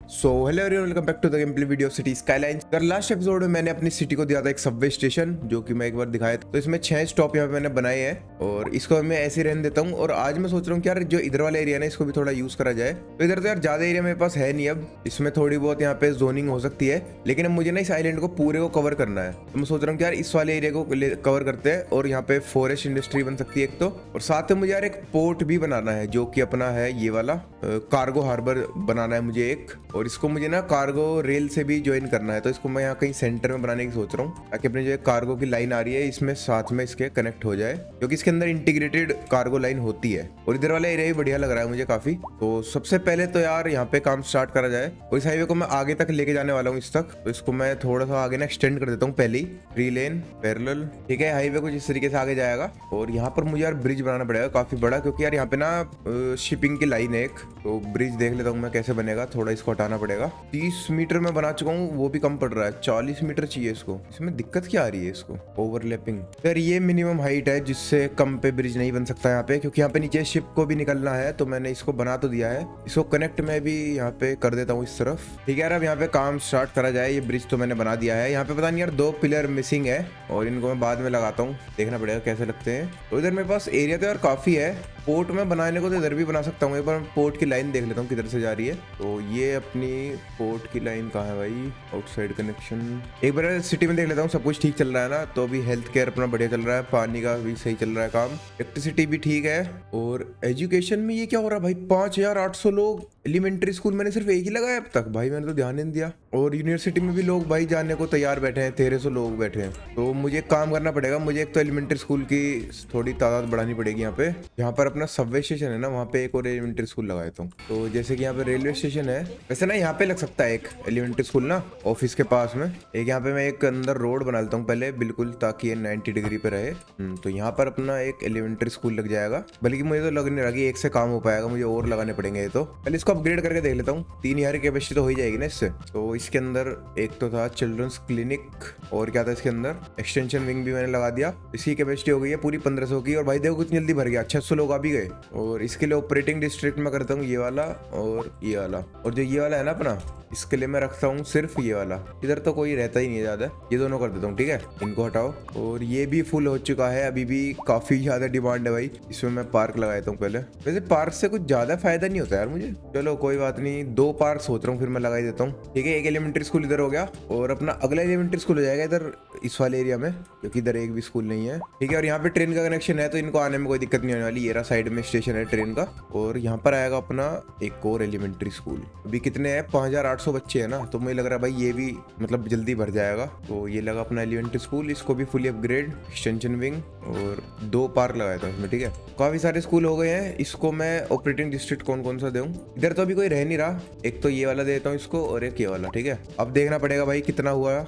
So hello everyone, welcome back to the game play video city skyline. अगर last episode में मैंने अपनी city को दिया था एक सबवे स्टेशन, जो कि मैं एक बार दिखाया था। तो इसमें 6 स्टॉप यहाँ पे मैंने बनाए हैं और इसको मैं ऐसे ही रहने देता हूँ। और आज मैं सोच रहा हूँ कि यार जो इधर वाला एरिया है ना, इसको भी थोड़ा यूज करा जाए। तो इधर तो यार ज्यादा एरिया मेरे पास है नहीं, अब इसमें थोड़ी बहुत यहाँ पे जोनिंग हो सकती है, लेकिन अब मुझे ना इस आइलैंड को पूरे को कवर करना है। तो मैं सोच रहा हूँ कि यार इस वाले एरिया को कवर करते हैं और यहाँ पे फॉरेस्ट इंडस्ट्री बन सकती है एक तो, और साथ में मुझे यार एक पोर्ट भी बनाना है जो कि अपना है ये वाला कार्गो हार्बर बनाना है मुझे एक। और इसको मुझे ना कार्गो रेल से भी ज्वाइन करना है, तो इसको मैं यहाँ कहीं सेंटर में बनाने की सोच रहा हूँ, ताकि अपनी जो कार्गो की लाइन आ रही है इसमें साथ में इसके कनेक्ट हो जाए, क्योंकि इसके अंदर इंटीग्रेटेड कार्गो लाइन होती है। और इधर वाला एरिया भी बढ़िया लग रहा है मुझे काफी। तो सबसे पहले तो यार यहाँ पे काम स्टार्ट करा जाए, और इस हाईवे को मैं आगे तक लेके जाने वाला हूँ इस तक। तो इसको मैं थोड़ा सा आगे ना एक्सटेंड कर देता हूँ, पहले 3 लेन पैरेलल, ठीक है। हाईवे कुछ इस तरीके से आगे जाएगा। और यहाँ पर मुझे यार ब्रिज बनाना पड़ेगा काफी बड़ा, क्योंकि यार यहाँ पे ना शिपिंग की लाइन है एक। तो ब्रिज देख लेता हूँ मैं कैसे बनेगा, थोड़ा इसको हटाना पड़ेगा। 30 मीटर में बना चुका हूँ, वो भी कम पड़ रहा है, 40 मीटर चाहिए इसको। इसमें दिक्कत क्या आ रही है इसको, ओवरलैपिंग। यार ये मिनिमम हाइट है जिससे कम पे ब्रिज नहीं बन सकता यहाँ पे, क्योंकि यहाँ पे नीचे शिप को भी निकलना है। तो मैंने इसको बना तो दिया है, इसको कनेक्ट में भी यहाँ पे कर देता हूँ इस तरफ, ठीक है यार। अब यहाँ पे काम स्टार्ट करा जाए। ये ब्रिज तो मैंने बना दिया है। यहाँ पे पता नहीं यार 2 पिलर मिसिंग है, और इनको मैं बाद में लगाता हूँ, देखना पड़ेगा कैसे लगते हैं। तो इधर मेरे पास एरिया तो यार काफी है। पोर्ट में बनाने को तो इधर भी बना सकता हूँ। एक बार पोर्ट की लाइन देख लेता हूँ किधर से जा रही है। तो ये अपनी पोर्ट की लाइन कहाँ है भाई, आउटसाइड कनेक्शन। एक बार सिटी में देख लेता हूँ सब कुछ ठीक चल रहा है ना। तो अभी हेल्थ केयर अपना बढ़िया चल रहा है, पानी का भी सही चल रहा है काम, इलेक्ट्रिसिटी भी ठीक है। और एजुकेशन में ये क्या हो रहा है भाई, 5800 लोग। एलिमेंट्री स्कूल मैंने सिर्फ एक ही लगाया अब तक भाई, मैंने तो ध्यान नहीं दिया। और यूनिवर्सिटी में भी लोग भाई जाने को तैयार बैठे हैं, 1300 लोग बैठे हैं। तो मुझे काम करना पड़ेगा, मुझे एक तो एलिमेंट्री स्कूल की थोड़ी तादाद बढ़ानी पड़ेगी यहाँ पे। यहाँ पर अपना सबवे स्टेशन है ना, वहाँ पे एक और एलिमेंट्री स्कूल लगा देता हूँ। तो जैसे कि यहाँ पे रेलवे स्टेशन है, वैसे ना यहाँ पे लग सकता है एक एलिमेंट्री स्कूल ना ऑफिस के पास में। एक यहाँ पे मैं एक अंदर रोड बना लेता हूँ पहले बिल्कुल, ताकि ये 90 डिग्री पे रहे। तो यहाँ पर अपना एक एलिमेंट्री स्कूल लग जाएगा। बल्कि मुझे तो लग नहीं रहा कि एक से काम हो पाएगा, मुझे और लगाने पड़ेंगे। ये तो पहले इसको अपग्रेड करके देख लेता हूँ। 3000 की कैपेसिटी तो हो ही जाएगी ना इससे। तो इसके अंदर एक तो था चिल्ड्रंस क्लिनिक, और क्या था इसके अंदर, एक्सटेंशन विंग भी मैंने लगा दिया। इसकी कैपेसिटी हो गई है पूरी 1500 की। और भाई देखो कितनी जल्दी भर गया, 600 लोग आ भी गए। और इसके लिए ऑपरेटिंग डिस्ट्रिक्ट में करता हूँ ये वाला और ये वाला। और जो ये वाला है ना अपना, इसके लिए मैं रखता हूँ सिर्फ ये वाला। इधर तो कोई रहता ही नहीं है ज्यादा, ये दोनों कर देता हूँ, ठीक है। इनको हटाओ। और ये भी फुल हो चुका है, अभी भी काफी ज्यादा डिमांड है भाई। इसमें मैं पार्क लगा देता हूँ पहले। वैसे पार्क से कुछ ज्यादा फायदा नहीं होता यार मुझे, चलो कोई बात नहीं। 2 पार्क सोच रहा हूँ फिर मैं लगा देता हूँ, ठीक है। एक एलिमेंट्री स्कूल इधर हो गया, और अपना अगला एलिमेंट्री स्कूल हो जाएगा इधर इस वाले एरिया में, क्योंकि इधर एक भी स्कूल नहीं है, ठीक है। और यहाँ पे ट्रेन का कनेक्शन है, तो इनको आने में कोई दिक्कत नहीं होने वाली। ये रहा साइड में स्टेशन है ट्रेन का। और यहाँ पर आएगा अपना एक और एलिमेंट्री स्कूल। अभी कितने हैं, 5800 बच्चे हैं ना। तो मुझे लग रहा है भाई ये भी मतलब जल्दी भर जाएगा। तो ये लगा अपना एलिमेंट्री स्कूल, इसको भी फुली अपग्रेड, एक्सटेंशन विंग, और 2 पार्क लगाया था इसमें, ठीक है। काफी सारे स्कूल हो गए हैं। इसको मैं ऑपरेटिंग डिस्ट्रिक्ट कौन कौन सा दूं, इधर तो अभी कोई रह नहीं रहा। एक तो ये वाला देता हूँ इसको, और एक ये वाला, ठीक है। अब देखना पड़ेगा भाई कितना हुआ।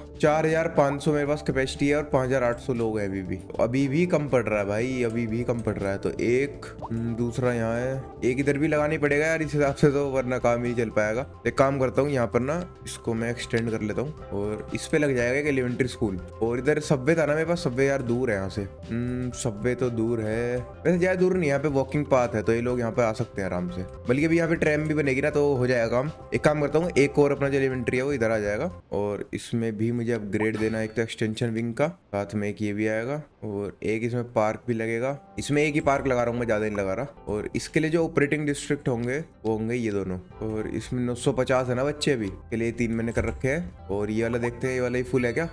4500 मेरे पास कैपेसिटी है, और 5800 लोग हैं अभी भी कम पड़ रहा है भाई, अभी भी कम पड़ रहा है। तो एक दूसरा यहाँ है, एक इधर भी लगानी पड़ेगा यार इस हिसाब से, तो वरना काम ही चल पाएगा। एक काम करता हूँ यहाँ पर ना, इसको मैं एक्सटेंड कर लेता हूँ, और इस पे लग जाएगा एक एलिमेंट्री स्कूल। और इधर सबवे था ना मेरे पास, सबवे यार दूर है यहाँ से। सबवे तो दूर है, वैसे ज्यादा दूर नहीं, यहाँ पे वॉकिंग पाथ है, तो ये लोग यहाँ पे आ सकते हैं आराम से। बल्कि अभी यहाँ पे ट्रेन भी बनेगी ना, तो हो जाएगा काम। एक काम करता हूँ, एक और अपना जो एलिमेंट्री है वो इधर आ जाएगा। और इसमें भी मुझे अपग्रेड देना है, एक तो एक्सटेंशन विंग का, साथ में एक ये भी आएगा, और एक इसमें पार्क भी लगेगा। इसमें एक ही पार्क लगा रहा हूँ मैं, ज्यादा नहीं लगा रहा। और इसके लिए जो ऑपरेटिंग डिस्ट्रिक्ट होंगे वो होंगे ये दोनों। और इसमें 950 है ना बच्चे, अभी के लिए 3 मैंने कर रखे हैं। और ये वाला देखते हैं, ये वाला ही फुल है क्या।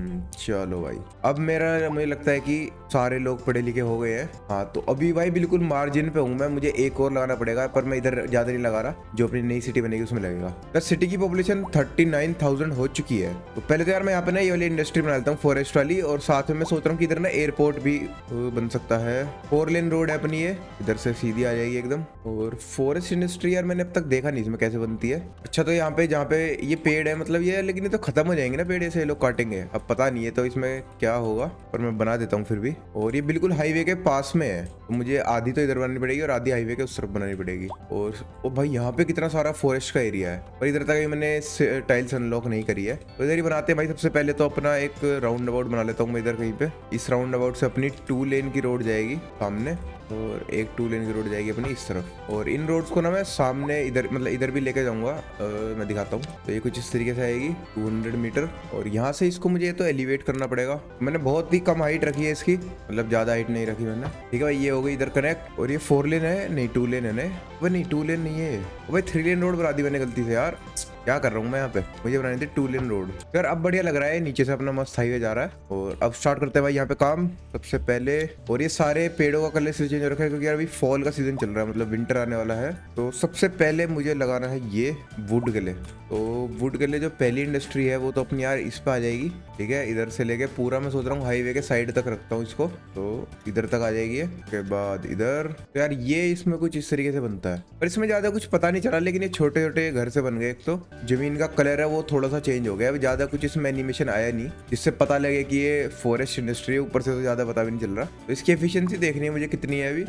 चलो भाई, अब मेरा मुझे लगता है कि सारे लोग पढ़े लिखे हो गए हैं। हाँ, तो अभी भाई बिल्कुल मार्जिन पे हूँ मैं, मुझे एक और लगाना पड़ेगा, पर मैं इधर ज्यादा नहीं लगा रहा, जो अपनी नई सिटी बनेगी उसमें लगेगा। तो सिटी की पॉपुलेशन 39,000 हो चुकी है। तो पहले तो यार मैं यहाँ पे ना ये वाली इंडस्ट्री बना लेता हूँ, फॉरेस्ट वाली। और साथ में मैं सोच रहा हूँ कि इधर ना एयरपोर्ट भी बन सकता है। 4 लेन रोड है अपनी, ये इधर से सीधी आ जाएगी एकदम। और फॉरेस्ट इंडस्ट्री यार मैंने अब तक देखा नहीं इसमें कैसे बनती है। अच्छा, तो यहाँ पे जहाँ पे ये पेड़ है मतलब ये, लेकिन ये तो खत्म हो जाएंगे ना पेड़, ऐसे लोग काटेंगे। अब पता नहीं है तो इसमें क्या होगा, पर मैं बना देता हूँ फिर भी। और ये बिल्कुल हाईवे के पास में है, तो मुझे आधी तो इधर बनानी पड़ेगी और आधी हाईवे के उस तरफ बनानी पड़ेगी। और ओ भाई यहाँ पे कितना सारा फॉरेस्ट का एरिया है, और इधर तक मैंने टाइल्स अनलॉक नहीं करी है, तो इधर ही बनाते हैं भाई। सबसे पहले तो अपना एक राउंड अबाउट बना लेता हूँ मैं इधर कहीं पे। इस राउंड अबाउट से अपनी 2 लेन की रोड जाएगी सामने, और एक 2 लेन की रोड जाएगी अपनी इस तरफ। और इन रोड्स को ना मैं सामने इधर मतलब इधर भी लेके जाऊंगा, मैं दिखा दिखाता हूँ। तो ये कुछ इस तरीके से आएगी 200 मीटर, और यहाँ से इसको मुझे तो एलिवेट करना पड़ेगा। मैंने बहुत ही कम हाइट रखी है इसकी, मतलब ज्यादा हाइट नहीं रखी मैंने। ठीक है भाई, ये हो गई इधर कनेक्ट। और ये 4 लेन है, नहीं 2 लेन है। भाई नहीं 2 लेन नहीं है भाई, 3 लेन रोड बना दी मैंने गलती से यार। क्या कर रहा हूँ मैं यहाँ पे, मुझे बनानी थी 2 लेन रोड यार। अब बढ़िया लग रहा है, नीचे से अपना मस्त हाईवे जा रहा है। और अब स्टार्ट करते हैं भाई यहाँ पे काम सबसे पहले। और ये सारे पेड़ों का कलर चेंज हो रखा है क्योंकि यार अभी फॉल का सीजन चल रहा है, मतलब विंटर आने वाला है। तो सबसे पहले मुझे लगाना है ये वुड गले। तो वुड गले जो पहली इंडस्ट्री है वो तो अपनी यार इस पे आ जाएगी। ठीक है, इधर से लेके पूरा मैं सोच रहा हूँ हाईवे के साइड तक रखता हूँ इसको, तो इधर तक आ जाएगी। उसके बाद इधर तो यार ये इसमें कुछ इस तरीके से बनता है, पर इसमें ज्यादा कुछ पता नहीं चला। लेकिन ये छोटे छोटे घर से बन गए। एक तो जमीन का कलर है वो थोड़ा सा चेंज हो गया, अभी ज्यादा कुछ इसमें एनिमेशन आया नहीं जिससे पता लगे कि ये फॉरेस्ट इंडस्ट्री है। ऊपर से तो ज्यादा पता भी नहीं चल रहा। तो इसकी एफिशिएंसी देखनी है मुझे कितनी है अभी,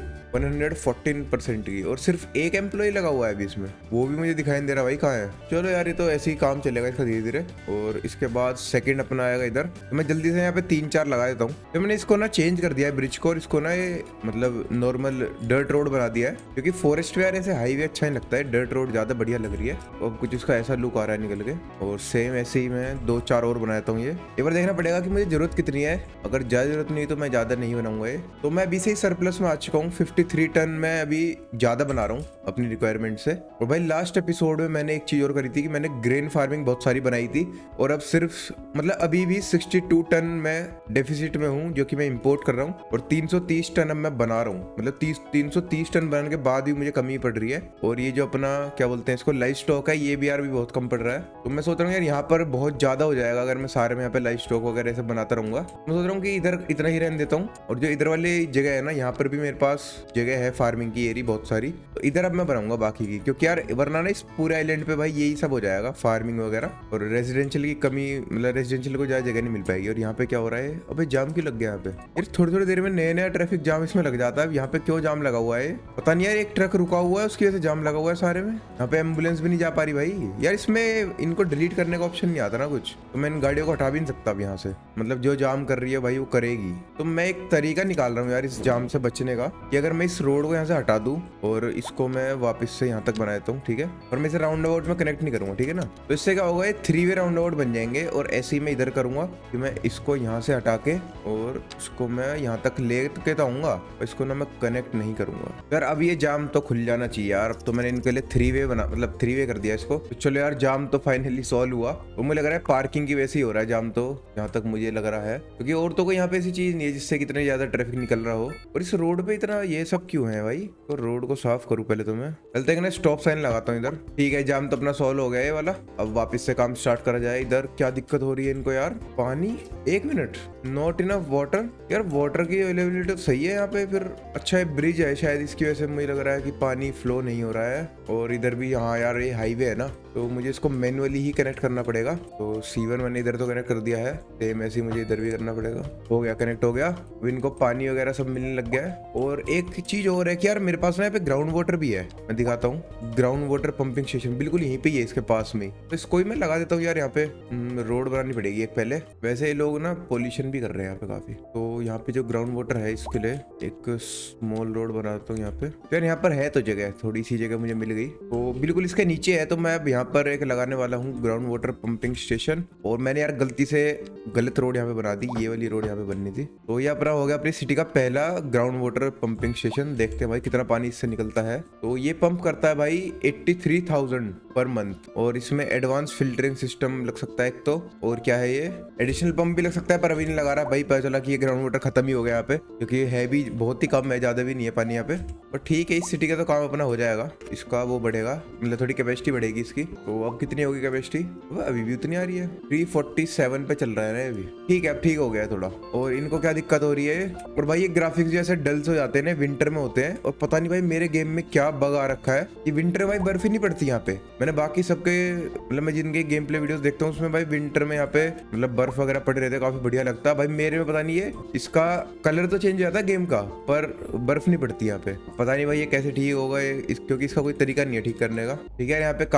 114% की। और सिर्फ एक एम्प्लॉय लगा हुआ है अभी इसमें, वो भी मुझे दिखाई नहीं दे रहा भाई कहाँ है। चलो यार ये तो ऐसे ही काम चलेगा इसका धीरे धीरे। और इसके बाद सेकंड अपना आएगा इधर। तो मैं जल्दी से यहाँ पे 3-4 लगा देता हूँ। तो मैंने इसको ना चेंज कर दिया है ब्रिज को, और इसको ना ये मतलब नॉर्मल डर्ट रोड बना दिया है क्योंकि फॉरेस्ट में यार ऐसे हाईवे अच्छा नहीं लगता है, डर्ट रोड ज्यादा बढ़िया लग रही है। और कुछ इसका ऐसा लुक आ रहा है निकल के। और सेम ऐसे ही मैं 2-4 और बनाता हूँ। ये एक बार देखना पड़ेगा कि मुझे जरूरत कितनी है, अगर ज्यादा जरूरत नहीं तो मैं ज्यादा नहीं बनाऊंगा ये। तो मैं अभी से ही सरप्लस में आ चुका हूँ, 53 टन मैं अभी ज्यादा बना रहा हूँ अपनी रिक्वायरमेंट से। और भाई लास्ट एपिसोड में मैंने एक चीज और करी थी कि मैंने ग्रेन फार्मिंग बहुत सारी बनाई थी, और अब सिर्फ मतलब अभी भी 62 टन मैं डेफिसिट में हूँ जो कि मैं इंपोर्ट कर रहा हूँ। और 330 टन अब मैं बना रहा हूँ, मतलब 330 टन बनाने के बाद भी मुझे कमी पड़ रही है। और ये जो अपना क्या बोलते हैं इसको लाइफ स्टॉक है, ये भी यार भी बहुत कम पड़ रहा है। तो मैं सोच रहा हूँ यार यहाँ पर बहुत ज्यादा हो जाएगा अगर मैं सारे में यहाँ पे लाइफ स्टॉक वगैरह सब बनाता रहूंगा। मैं सोच रहा हूँ कि इधर इतना ही रहने देता हूँ। और जो इधर वाली जगह है ना, यहाँ पर भी मेरे पास जगह है फार्मिंग की एरी बहुत सारी, तो इधर अब मैं बनाऊंगा बाकी की, क्योंकि यार वरना ना इस पूरे आइलैंड पे भाई यही सब हो जाएगा फार्मिंग वगैरह। और रेजिडेंशियल की कमी, मतलब रेजिडेंशियल को ज्यादा जगह नहीं मिल पाएगी। और यहाँ पे क्या हो रहा है, अबे जाम क्यों लग गया यहाँ पे यार, थोड़ी थोड़ी देर में नया नया ट्रैफिक जाम इसमें लग जाता है। यहाँ पे क्यों जाम लगा हुआ है पता नहीं यार, एक ट्रक रुका हुआ है उसकी वजह से जाम लगा हुआ है सारे में। यहाँ पे एम्बुलेंस भी नहीं जा पा रही भाई यार, इसमें इनको डिलीट करने का ऑप्शन नहीं आता ना कुछ, तो मैं इन गाड़ियों को हटा भी नहीं सकता अब यहाँ से, मतलब जो जाम कर रही है भाई वो करेगी। तो मैं एक तरीका निकाल रहा हूँ यार इस जाम से बचने का, कि अगर मैं इस रोड को यहाँ से हटा दूं और इसको मैं वापस से यहाँ तक बना देता हूँ। ठीक है, और मैं इसे राउंड अबाउट में कनेक्ट नहीं करूंगा। ठीक है ना, तो इससे क्या होगा, 3 वे राउंड अबाउट बन जाएंगे। और ऐसे ही मैं इधर करूंगा कि मैं इसको यहाँ से हटा के और इसको मैं यहाँ तक ले के तो आऊंगा, इसको ना मैं कनेक्ट नहीं करूंगा यार। अब ये जाम तो खुल जाना चाहिए यार। अब तो मैंने इनके लिए 3 वे बना, मतलब 3 वे कर दिया इसको। तो चलो यार जाम तो फाइनली सॉल्व हुआ। और मुझे लग रहा है पार्किंग की वैसे ही हो रहा है जाम, तो जहाँ तक मुझे लग रहा है, क्योंकि और तो कोई यहाँ पे ऐसी चीज नहीं है जिससे कितने ज्यादा ट्रैफिक निकल रहा हो। और इस रोड पे इतना ये सब क्यों है भाई, तो रोड को साफ करूँ पहले तो मैं, चलते हैं ना स्टॉप साइन लगाता हूँ इधर। ठीक है, जाम तो अपना सॉल्व हो गया ये वाला। अब वापस से काम स्टार्ट करा जाए। इधर क्या दिक्कत हो रही है इनको यार, पानी 1 मिनट, नॉट इनफ वाटर यार। वाटर की अवेलेबिलिटी तो सही है यहाँ पे, फिर अच्छा है ब्रिज है शायद, इसकी वजह से मुझे लग रहा है कि पानी फ्लो नहीं हो रहा है। और इधर भी हाँ यार ये हाईवे है ना, तो मुझे इसको मैनुअली ही कनेक्ट करना पड़ेगा। तो C1 मैंने इधर तो कनेक्ट कर दिया है, सेम ऐसे ही मुझे इधर भी करना पड़ेगा। हो गया, कनेक्ट हो गया। अब इनको पानी वगैरह सब मिलने लग गया है। और एक चीज और है कि यार मेरे पास ना यहाँ पे ग्राउंड वाटर भी है, मैं दिखाता हूँ। ग्राउंड वाटर पंपिंग स्टेशन बिल्कुल यहीं पे ही है इसके पास में, तो इसको ही मैं लगा देता हूँ यार। यहाँ पे रोड बनानी पड़ेगी एक पहले, वैसे ये लोग ना पोल्यूशन भी कर रहे हैं यहाँ पे काफी। तो यहाँ पे जो ग्राउंड वाटर है इसके लिए एक स्मॉल रोड बनाता हूँ यहाँ पे। यार यहाँ पर है तो जगह, थोड़ी सी जगह मुझे मिल गई, तो बिल्कुल इसके नीचे है। तो मैं अब यहाँ पर एक लगाने वाला हूँ ग्राउंड वाटर पंपिंग स्टेशन। और मैंने यार गलती से गलत रोड यहाँ पे बना दी, ये वाली रोड यहाँ पे बननी थी। तो ये अपना हो गया अपनी सिटी का पहला ग्राउंड वाटर पंपिंग स्टेशन। देखते हैं भाई कितना पानी इससे निकलता है। तो ये पंप करता है भाई 83,000 पर मंथ। और इसमें एडवांस फिल्टरिंग सिस्टम लग सकता है एक तो, और क्या है ये एडिशनल पंप भी लग सकता है, पर अभी नहीं लगा रहा भाई। पता चला कि ये ग्राउंड वाटर खत्म ही हो गया यहाँ पे, क्योंकि है भी बहुत ही कम है, ज्यादा भी नहीं है पानी यहाँ पे। पर ठीक है, इस सिटी का तो काम अपना हो जाएगा, इसका वो बढ़ेगा, मतलब थोड़ी कैपेसिटी बढ़ेगी इसकी। तो अब कितनी होगी कैपेसिटी, अभी भी उतनी आ रही है, 347 पे चल रहा है ना अभी। ठीक है, अब ठीक हो गया है थोड़ा। और इनको क्या दिक्कत हो रही है, और भाई ये ग्राफिक्स जैसे डल्स हो जाते हैं, विंटर में होते हैं। और पता नहीं भाई मेरे गेम में क्या बग आ रखा है कि विंटर में भाई बर्फ ही नहीं पड़ती यहाँ पे। मैंने बाकी सबके, मतलब मैं जिनके गेम प्ले वीडियोस देखता हूँ उसमें भाई विंटर में यहाँ पे मतलब बर्फ वगैरह पड़ रहे थे, काफी बढ़िया लगता है। भाई मेरे में पता नहीं है, इसका कलर तो चेंज हो जाता है गेम का, पर बर्फ नहीं पड़ती यहाँ पे। पता नहीं भाई ये कैसे ठीक होगा, क्योंकि इसका कोई तरीका नहीं है ठीक करने का। ठीक है, यहाँ पे काम अपना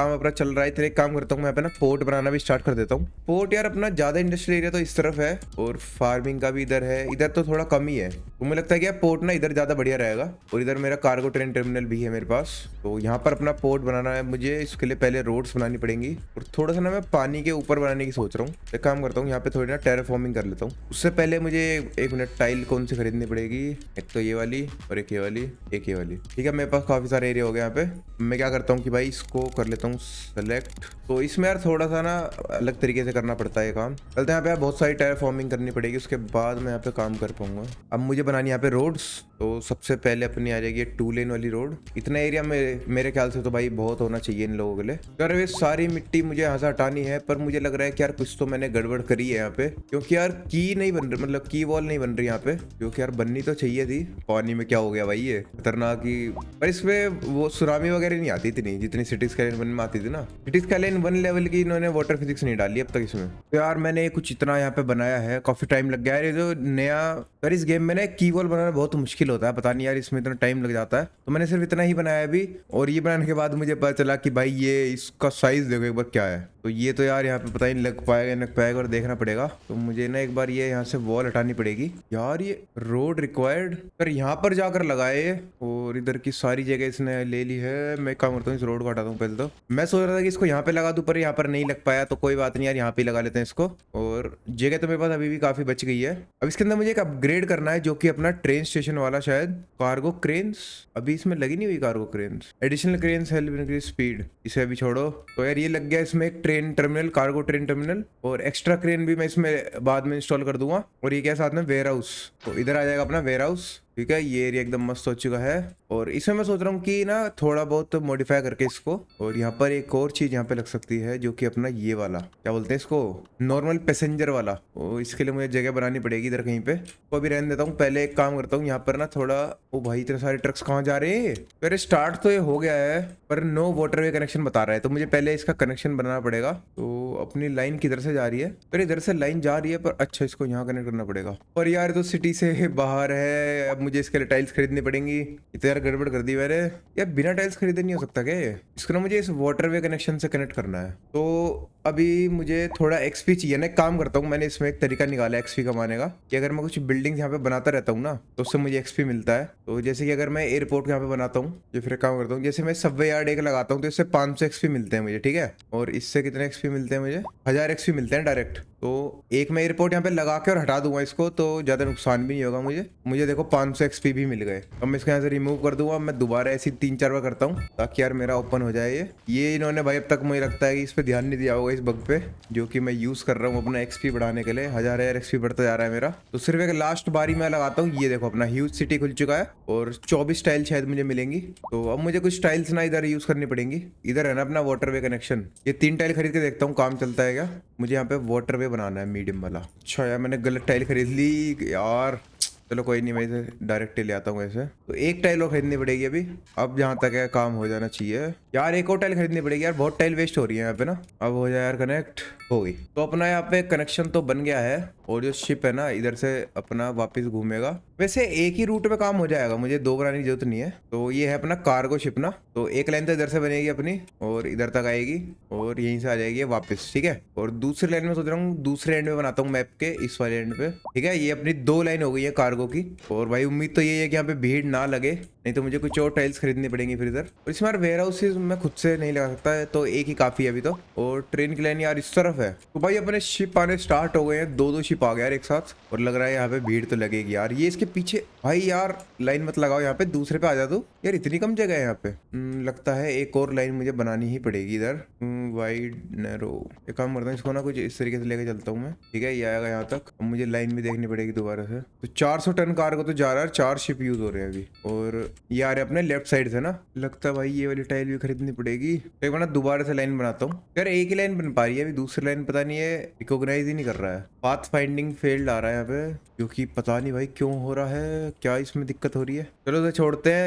चल रहा है, तो एक काम करता हूँ मैं यहाँ पे ना पोर्ट बनाना भी स्टार्ट कर देता हूँ। पोर्ट यार अपना ज्यादा इंडस्ट्रियल एरिया तो इस तरफ है और फार्मिंग का भी इधर है, इधर तो थोड़ा कम ही है। तो मुझे लगता है कि यार पोर्ट ना इधर ज्यादा बढ़िया रहेगा। और इधर मेरा कार्गो ट्रेन टर्मिनल भी है मेरे पास, तो यहाँ पर अपना पोर्ट बनाना है मुझे। इसके लिए पहले रोड्स बनानी पड़ेंगी और थोड़ा सा ना मैं पानी के ऊपर बनाने की सोच रहा हूँ। एक काम करता हूँ यहाँ पे थोड़ी ना टेराफॉर्मिंग कर लेता हूँ। उससे पहले मुझे 1 मिनट, टाइल कौन सी खरीदनी पड़ेगी? एक तो ये वाली और एक ये वाली, एक ये वाली। ठीक है, मेरे पास काफी सारे एरिया हो गया यहाँ पे। मैं क्या करता हूँ कि भाई इसको कर लेता हूँ सेलेक्ट। तो इसमें यार थोड़ा सा ना अलग तरीके से करना पड़ता है ये काम। चलते यहाँ पे बहुत सारी टेराफॉर्मिंग करनी पड़ेगी, उसके बाद मैं यहाँ पे काम कर पाऊंगा। अब मुझे बनानी यहाँ पे रोड्स। तो सबसे पहले अपनी आ जाएगी 2 लेन वाली रोड। इतना एरिया में मेरे ख्याल से तो भाई बहुत होना चाहिए इन लोगों के लिए। यार ये सारी मिट्टी मुझे यहाँ से हटानी है, पर मुझे लग रहा है कि यार कुछ तो मैंने गड़बड़ करी है यहाँ पे, क्योंकि यार की नहीं बन रही, मतलब की वॉल नहीं बन रही यहाँ पे, क्योंकि यार बननी तो चाहिए थी। पानी में क्या हो गया भाई, ये खतरनाक ही। पर इसमें वो सुनामी वगैरह नहीं आती इतनी जितनी सिटी स्काईलाइन 1 में आती थी ना। सिटी स्काईलाइन 1 लेवल की इन्होंने वाटर फिजिक्स नहीं डाली अब तक इसमें। तो यार मैंने कुछ इतना यहाँ पे बनाया है, काफी टाइम लग गया है। जो नया यार इस गेम में ना की वॉल बनाना बहुत मुश्किल होता है, पता नहीं यार इसमें इतना टाइम लग जाता है। तो मैंने सिर्फ इतना ही बनाया अभी, और ये बनाने के बाद मुझे पता चला कि भाई ये इसका साइज देखो एक बार क्या है। तो ये तो यार यहाँ पे पता नहीं लग पाएगा और देखना पड़ेगा। तो मुझे ना एक बार ये यहाँ से वॉल हटानी पड़ेगी। यार ये रोड रिक्वायर्ड पर यहाँ पर जाकर लगाए, और इधर की सारी जगह इसने ले ली है। मैं काम करता हूँ इस रोड को हटाता हूँ पहले। तो मैं सोच रहा था कि इसको यहाँ पे लगा दूं, पर यहाँ पर नहीं लग पाया। तो कोई बात नहीं यार, यहाँ पे लगा लेते हैं इसको। और जगह तो मेरे पास अभी भी काफी बच गई है। अब इसके अंदर मुझे एक अपग्रेड करना है, जो कि अपना ट्रेन स्टेशन वाला, शायद कार्गो क्रेन्स। अभी इसमें लगी नहीं हुई cargo cranes. Additional cranes help increase speed, इसे अभी छोड़ो। तो यार ये लग गया इसमें एक train terminal, cargo train terminal, और एक्स्ट्रा क्रेन भी मैं इसमें बाद में इंस्टॉल कर दूंगा। और ये क्या साथ में वेयर हाउस, तो इधर आ जाएगा अपना वेयर हाउस। ठीक है, ये एरिया एकदम मस्त हो चुका है। और इसमें मैं सोच रहा हूँ कि ना थोड़ा बहुत मॉडिफाई करके इसको, और यहाँ पर एक और चीज यहाँ पे लग सकती है, जो कि अपना ये वाला क्या बोलते हैं इसको, नॉर्मल पैसेंजर वाला। और इसके लिए मुझे जगह बनानी पड़ेगी इधर कहीं पे। तो अभी रहने देता हूँ, पहले एक काम करता हूँ यहाँ पर ना थोड़ा। ओ भाई इतने सारे ट्रक्स कहाँ जा रहे हैं? अरे स्टार्ट तो ये हो गया है, पर नो वाटरवे कनेक्शन बता रहा है। तो मुझे पहले इसका कनेक्शन बनाना पड़ेगा। तो अपनी लाइन किधर से जा रही है? पर इधर से लाइन जा रही है, पर अच्छा इसको यहाँ कनेक्ट करना पड़ेगा। और यार तो सिटी से बाहर है, अब मुझे इसके लिए टाइल्स खरीदनी पड़ेंगी। इतने यार गड़बड़ कर दी मैंने यार, बिना टाइल्स खरीदे नहीं हो सकता क्या? इसको ना मुझे इस वाटरवे कनेक्शन से कनेक्ट करना है। तो अभी मुझे थोड़ा एक्सपी चाहिए ना। एक काम करता हूँ, मैंने इसमें एक तरीका निकाला है एक्सपी कमाने का, कि अगर मैं कुछ बिल्डिंग्स यहाँ पे बनाता रहता हूँ ना, तो उससे मुझे एक्सपी मिलता है। तो जैसे कि अगर मैं एयरपोर्ट यहाँ पे बनाता हूँ, या फिर काम करता हूँ, जैसे मैं सबवे यार्ड एक लगाता हूँ, तो इससे 500 एक्सपी मिलते हैं मुझे। ठीक है, और इससे कितने एक्सपी मिलते हैं मुझे? 1000 एक्सपी मिलते हैं डायरेक्ट। तो एक मैं एयरपोर्ट यहाँ पे लगा के और हटा दूंगा इसको, तो ज्यादा नुकसान भी नहीं होगा मुझे देखो 500 एक्सपी भी मिल गए। अब मैं इसको यहाँ से रिमूव कर दूंगा। मैं दोबारा ऐसी 3-4 बार करता हूँ, ताकि यार मेरा ओपन हो जाए ये इन्होंने भाई अब तक मुझे लगता है कि इस पे ध्यान नहीं दिया होगा, इस बग पे, जो कि मैं यूज कर रहा हूँ अपना एक्सपी बढ़ाने के लिए। 1000 एक्सपी बढ़ता जा रहा है मेरा। तो सिर्फ एक लास्ट बारी मैं लगाता हूँ। ये देखो अपना ह्यूज सिटी खुल चुका है, और 24 टाइल शायद मुझे मिलेंगी। तो अब मुझे कुछ टाइल्स ना इधर यूज करनी पड़ेंगी। इधर है ना अपना वाटरवे कनेक्शन, ये 3 टाइल खरीद के देखता हूँ काम चलता है क्या। मुझे यहाँ पे वाटरवे बनाना है मीडियम वाला। अच्छा यार मैंने गलत टाइल खरीद ली यार, चलो कोई नहीं, मैं इसे डायरेक्ट ले आता हूँ ऐसे। तो एक टाइल और खरीदनी पड़ेगी अभी। अब जहाँ तक है काम हो जाना चाहिए यार। एक और टाइल खरीदनी पड़ेगी यार, बहुत टाइल वेस्ट हो रही है यहाँ पे ना। अब हो जाए यार कनेक्ट, हो गई। तो अपना यहाँ पे कनेक्शन तो बन गया है, और जो शिप है ना इधर से अपना वापस घूमेगा। वैसे एक ही रूट पे काम हो जाएगा, मुझे 2 बनाने की जरूरत नहीं है। तो ये है अपना कार्गो शिप ना। तो एक लाइन तो इधर से बनेगी अपनी, और इधर तक आएगी, और यहीं से आ जाएगी वापस। ठीक है, और दूसरी लाइन में सोच रहा हूँ दूसरे एंड में बनाता हूँ मैप के, इस वाले एंड पे। ठीक है, ये अपनी 2 लाइन हो गई है कार्गो की। और भाई उम्मीद तो ये है कि यहाँ पे भीड़ ना लगे, नहीं तो मुझे कुछ और टाइल्स खरीदनी पड़ेंगी फिर इधर। और इसमें वेयर हाउस मैं खुद से नहीं लगा सकता है, तो एक ही काफी है अभी तो। और ट्रेन की लाइन यार इस तरफ है। तो भाई अपने शिप आने स्टार्ट हो गए हैं, 2-2 शिप आ गया यार एक साथ। और लग रहा है यहाँ पे भीड़ तो लगेगी यार। ये इसके पीछे भाई यार लाइन मत लगाओ यहाँ पे, दूसरे पे आ जा तू यार, इतनी कम जगह है यहाँ पे। लगता है एक और लाइन मुझे बनानी ही पड़ेगी इधर, वाइड नैरो। एक काम करता हूँ, इसको ना कुछ इस तरीके से लेके चलता हूँ मैं। ठीक है, ये आएगा यहाँ तक। अब मुझे लाइन भी देखनी पड़ेगी दोबारा से। तो 400 टन कार्गो तो जा रहा है, 4 शिप यूज हो रहे हैं अभी। और ये आ रहे अपने लेफ्ट साइड से ना। लगता है भाई ये वाली टाइल भी खरीदनी पड़ेगी। एक बार ना दोबारा से लाइन बनाता हूँ यार, एक ही लाइन बन पा रही है अभी, दूसरी लाइन पता नहीं है रिकॉग्नाइज ही नहीं कर रहा है। पाथ फाइंडिंग फेल्ड आ रहा है यहाँ पे, क्योंकि पता नहीं भाई क्यों हो रहा है, क्या इसमें दिक्कत हो रही है। चलो तो छोड़ते हैं। इसमें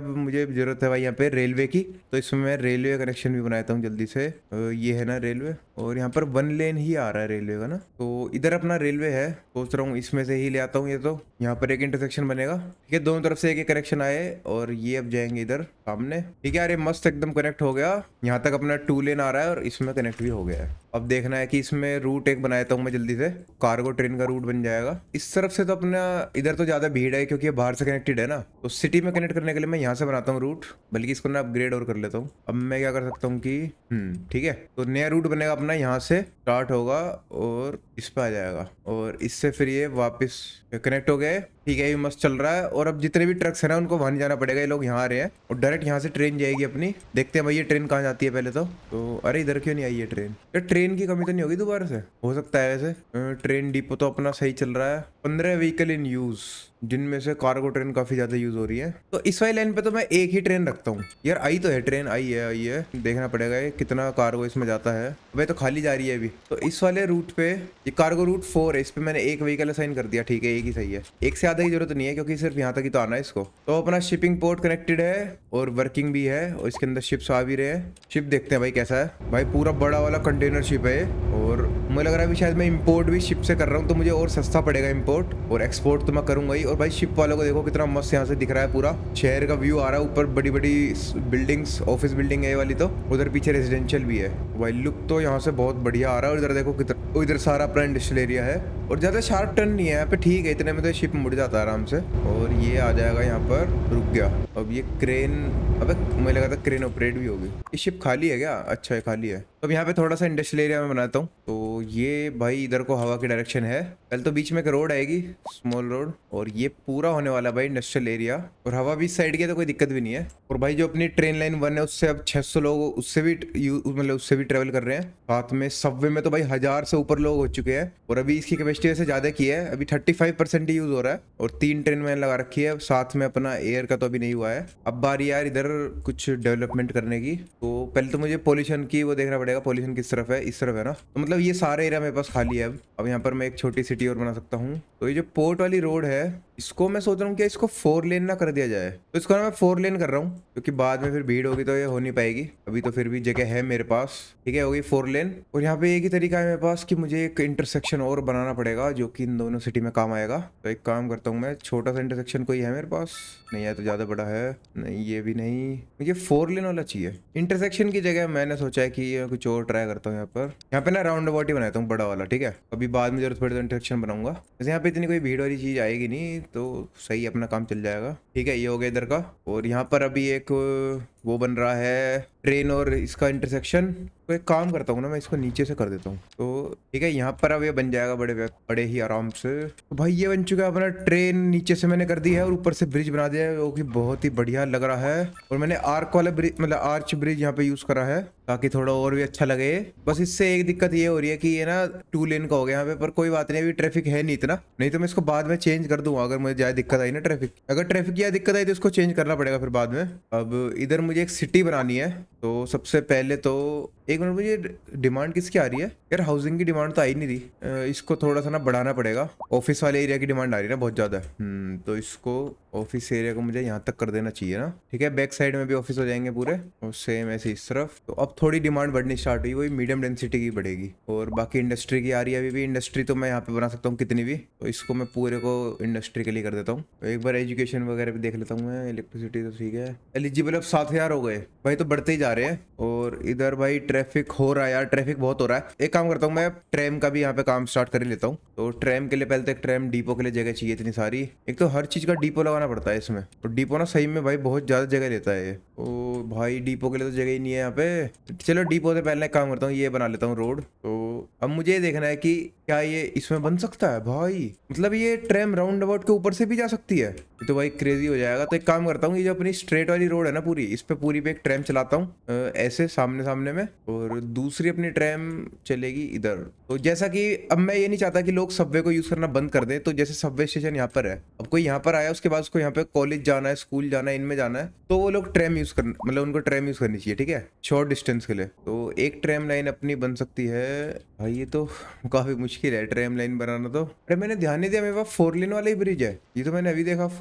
अब मुझे जरूरत है भाई यहाँ पे रेलवे की, तो इसमें मैं रेलवे कनेक्शन भी बनाता हूँ जल्दी से। ये है ना रेलवे, और यहाँ पर 1 लेन ही आ रहा है रेलवे का ना, तो इधर अपना रेलवे है। सोच रहा हूँ इसमें से ही ले आता हूँ ये। तो यहाँ पर एक इंटरसेक्शन बनेगा, ठीक है, दोनों तरफ से एक एक कनेक्शन आए, और ये अब जाएंगे इधर सामने, ठीक है। अरे मस्त एकदम कनेक्ट हो गया। यहाँ तक अपना 2 लेन आ रहा है और इसमें कनेक्ट भी हो गया है। अब देखना है कि इसमें रूट एक बनाता हूँ मैं जल्दी से, कार्गो ट्रेन का रूट बन जाएगा। इस तरफ से तो अपना इधर तो ज्यादा भीड़ है क्योंकि ये बाहर से कनेक्टेड है ना, तो सिटी में कनेक्ट करने के लिए मैं यहाँ से बनाता हूँ रूट, बल्कि इसको ना अपग्रेड और कर लेता हूँ। अब मैं क्या कर सकता हूँ कि ठीक है, तो नया रूट बनेगा अपना, यहाँ से स्टार्ट होगा और इस पे आ जाएगा, और इससे फिर ये वापस कनेक्ट हो गए, ठीक है। ये मस्त चल रहा है। और अब जितने भी ट्रक्स है ना उनको वहां नहीं जाना पड़ेगा, ये लोग यहाँ आ रहे हैं और डायरेक्ट यहाँ से ट्रेन जाएगी अपनी। देखते हैं भाई ये ट्रेन कहाँ जाती है पहले तो अरे इधर क्यों नहीं आई ये ट्रेन? यार ट्रेन की कमी तो नहीं होगी दोबारा से? हो सकता है वैसे। ट्रेन डिपो तो अपना सही चल रहा है। 15 व्हीकल इन यूज, जिनमें से कार्गो ट्रेन काफी ज्यादा यूज हो रही है। तो इस वाली लाइन पे तो मैं एक ही ट्रेन रखता हूँ। यार आई तो है ट्रेन, आई है। देखना पड़ेगा ये कितना कार्गो इसमें जाता है। भाई तो खाली जा रही है अभी। तो इस वाले रूट पे, ये कार्गो रूट 4 है, इस पे मैंने एक व्हीकल असाइन कर दिया, ठीक है, एक ही सही है। एक से ज्यादा की जरूरत नहीं है क्योंकि सिर्फ यहाँ तक ही तो आना है इसको। तो अपना शिपिंग पोर्ट कनेक्टेड है और वर्किंग भी है, और इसके अंदर शिप्स आ भी रहे हैं। शिप देखते हैं भाई कैसा है। भाई पूरा बड़ा वाला कंटेनर शिप है, और मुझे लग रहा है अभी शायद मैं इंपोर्ट भी शिप से कर रहा हूँ, तो मुझे और सस्ता पड़ेगा इंपोर्ट, और एक्सपोर्ट तो मैं करूंगा ही। और भाई शिप वालों को देखो कितना मस्त यहाँ से दिख रहा है, पूरा शहर का व्यू आ रहा है। ऊपर बड़ी बड़ी बिल्डिंग्स, ऑफिस बिल्डिंग है ये वाली, तो उधर पीछे रेजिडेंशियल भी है। भाई लुक तो यहाँ से बहुत बढ़िया आ रहा है। और इधर देखो कितना, इधर सारा अपना इंडस्ट्रियल एरिया है, और ज्यादा शार्प टर्न नहीं है यहाँ पे, ठीक है, इतने में तो शिप मुड़ जाता है आराम से। और ये आ जाएगा यहाँ पर, रुक गया। अब ये क्रेन, अबे मुझे लगा था क्रेन ऑपरेट भी होगी। ये शिप खाली है क्या? अच्छा है खाली है। तो अब यहाँ पे थोड़ा सा इंडस्ट्रियल एरिया में बनाता हूँ। तो ये भाई इधर को हवा की डायरेक्शन है। पहले तो बीच में एक रोड आएगी, स्मॉल रोड, और ये पूरा होने वाला है भाई इंडस्ट्रियल एरिया, और हवा भी इस साइड की है तो कोई दिक्कत भी नहीं है। और भाई जो अपनी ट्रेन लाइन 1 है उससे अब 600 लोग उससे भी मतलब उससे भी ट्रेवल कर रहे हैं। साथ में सबवे में तो भाई 1000 से ऊपर लोग हो चुके हैं, और अभी इसकी कैपेसिटी वैसे ज्यादा की है, अभी 35% ही यूज हो रहा है, और 3 ट्रेन मैंने लगा रखी है। साथ में अपना एयर का तो अभी नहीं हुआ है। अब बारी यार इधर कुछ डेवलपमेंट करने की। तो पहले तो मुझे पोल्यूशन की वो देखना पड़ेगा, पोल्यूशन किस तरफ है, इस तरफ है ना, तो मतलब ये सारे एरिया मेरे पास खाली है। अब यहाँ पर मैं एक छोटी सिटी और बना सकता हूँ। तो ये जो पोर्ट वाली रोड है, इसको मैं सोच रहा हूँ कि इसको 4 लेन ना कर दिया जाए। तो इसको ना मैं 4 लेन कर रहा हूँ, क्योंकि बाद में फिर भीड़ होगी तो ये हो नहीं पाएगी। अभी तो फिर भी जगह है मेरे पास, ठीक है, होगी 4 लेन। और यहाँ पे एक ही तरीका है मेरे पास कि मुझे एक इंटरसेक्शन और बनाना पड़ेगा जो कि इन दोनों सिटी में काम आएगा। तो एक काम करता हूँ मैं, छोटा सा इंटरसेक्शन कोई है मेरे पास? नहीं है तो ज्यादा बड़ा है, नहीं ये भी नहीं, मुझे 4 लेन वाला चाहिए। इंटरसेक्शन की जगह मैंने सोचा है कि कुछ और ट्राई करता हूँ। यहाँ पे ना राउंड अबाउट ही बनाता हूँ बड़ा वाला, ठीक है। अभी बाद में जरूरत पड़े तो इंटरसेक्शन बनाऊंगा। वैसे यहाँ पे इतनी कोई भीड़ वाली चीज आएगी नहीं, तो सही अपना काम चल जाएगा, ठीक है। ये हो गया इधर का। और यहाँ पर अभी एक वो बन रहा है ट्रेन और इसका इंटरसेक्शन। तो एक काम करता हूँ ना, मैं इसको नीचे से कर देता हूँ, तो ठीक है। यहाँ पर अब ये बन जाएगा बड़े ही आराम से। तो भाई ये बन चुका है अपना ट्रेन, नीचे से मैंने कर दी है और ऊपर से ब्रिज बना दिया है, जो कि बहुत ही बढ़िया लग रहा है। और मैंने आर्क वाला ब्रिज, मतलब आर्च ब्रिज यहाँ पे यूज करा है ताकि थोड़ा और भी अच्छा लगे। बस इससे एक दिक्कत ये हो रही है कि ये ना 2 लेन का हो गया यहाँ पे, पर कोई बात नहीं, अभी ट्रैफिक है नहीं इतना, नहीं तो मैं इसको बाद में चेंज कर दूंगा अगर मुझे ज्यादा दिक्कत आई ना ट्रैफिक। अगर ट्रैफिक की दिक्कत आई तो इसको चेंज करना पड़ेगा फिर बाद में। अब इधर मुझे एक सिटी बनानी है, तो सबसे पहले तो एक मिनट, मुझे डिमांड किसकी आ रही है यार? हाउसिंग की डिमांड तो आई नहीं रही, इसको थोड़ा सा ना बढ़ाना पड़ेगा। ऑफिस वाले एरिया की डिमांड आ रही है ना बहुत ज्यादा। तो इसको ऑफिस एरिया को मुझे यहाँ तक कर देना चाहिए ना, ठीक है। बैक साइड में भी ऑफिस हो जाएंगे पूरे, और सेम ऐसे इस तरफ। तो अब थोड़ी डिमांड बढ़नी स्टार्ट हुई, वही मीडियम डेंसिटी की बढ़ेगी। और बाकी इंडस्ट्री की आ रही है अभी भी, इंडस्ट्री तो मैं यहाँ पे बना सकता हूँ कितनी भी, तो इसको मैं पूरे को इंडस्ट्री के लिए कर देता हूँ। तो एक बार एजुकेशन वगैरह भी देख लेता हूँ मैं। इलेक्ट्रिसिटी तो ठीक है, एलिजिबल अब 7000 हो गए भाई, तो बढ़ते ही जा रहे हैं। और इधर भाई ट्रैफिक हो रहा है यार, ट्रैफिक बहुत हो रहा है। एक काम करता हूँ मैं, ट्रैम का भी यहाँ पे काम स्टार्ट कर ही लेता हूँ। तो ट्रैम के लिए पहले तो एक ट्रैम डिपो के लिए जगह चाहिए इतनी सारी। एक तो हर चीज का डिपो लगाना पड़ता है इसमें, तो डिपो ना सही में भाई बहुत ज्यादा जगह लेता है ये। ओ भाई डिपो के लिए तो जगह ही नहीं है यहाँ पे। चलो डिपो से पहले एक काम करता हूँ, ये बना लेता हूँ रोड। तो अब मुझे ये देखना है कि क्या ये इसमें बन सकता है भाई, मतलब ये ट्रैम राउंड अबाउट के ऊपर से भी जा सकती है, ये तो भाई क्रेजी हो जाएगा। तो एक काम करता हूँ, ये जो अपनी स्ट्रेट वाली रोड है ना पूरी, इस पे पूरी पे एक ट्रैम चलाता हूँ ऐसे सामने सामने में, और दूसरी अपनी ट्रैम चलेगी इधर। तो जैसा कि अब मैं ये नहीं चाहता कि लोग सबवे को यूज करना बंद कर दें, तो जैसे सबवे स्टेशन यहाँ पर है, अब कोई यहाँ पर आया उसके बाद उसको यहाँ पे कॉलेज जाना है, स्कूल जाना है, इनमें जाना है, तो वो लोग ट्रैम यूज करना, मतलब उनको ट्रैम यूज करनी चाहिए, ठीक है, शॉर्ट डिस्टेंस के लिए। तो एक ट्रैम लाइन अपनी बन सकती है भाई, ये तो काफी मुश्किल है ट्रैम लाइन बनाना। तो अरे मैंने ध्यान नहीं दिया, मेरे पास 4 लेन वाला ही ब्रिज है, ये तो मैंने अभी देखा 4